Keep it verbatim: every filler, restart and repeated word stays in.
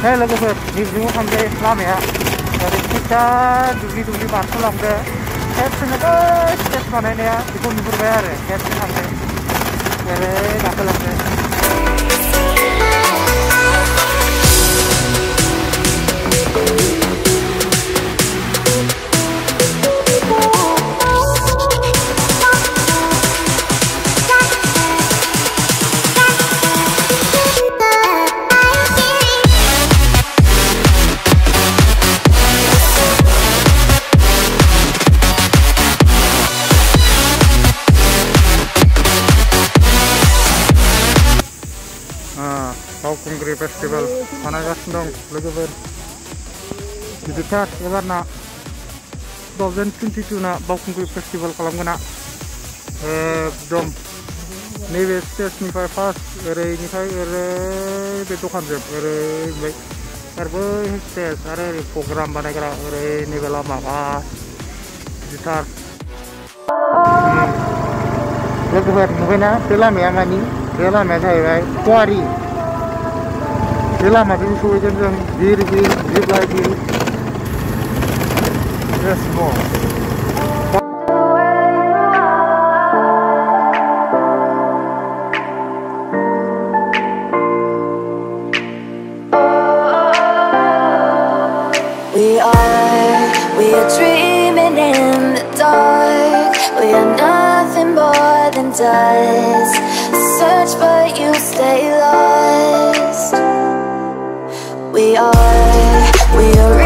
Hei logoफोर निजों थांजायो लामाया ओरै फिसा दुब्लि दुब्लि बारस'लांदो खेबसेनो बै स्टेज बानायनाया बेखौ नुहुरबाय आरो खेबसे थांदो ओरै गाखोलांदो Baokungri Festival बानायगासिनो दं लोगोफोर गिदिरथार एबारना टु थावजेन्ड टुवेन्टि टु ना Baokungri Festival खालामगोना एकदम नैबे स्टेजनिफ्राय फार्स्ट ओरैनिफ्राय ओरै बे दखानजों ओरै ओमफ्राय आरो बै स्टेज आरो ओरै प्रग्राम बानायग्रा ओरै नैबे लामा बा गिदिरथार लोगोफोर नुबायना बे लामाया मानि बे लामाया जाहैबाय कुवारि बे लामाजों सहैगोन जों बिर बिर बिरलाय बिर We are, we are dreaming in the dark. We are nothing more than dust. Search but you stay lost. We are, we are